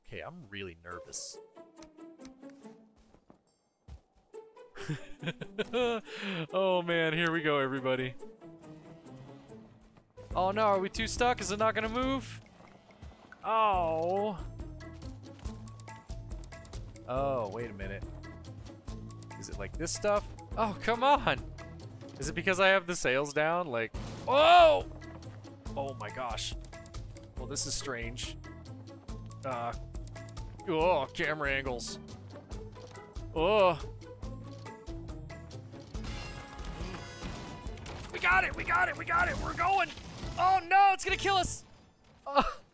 Okay, I'm really nervous. Oh man, here we go, everybody. Oh no, are we too stuck? Is it not gonna move? Oh. Oh, wait a minute. Is it like this stuff? Oh, come on. Is it because I have the sails down? Like, oh! Oh my gosh. Well, this is strange. Oh, camera angles. Oh. We got it, we got it, we got it. We're going. Oh no, it's gonna kill us. Oh.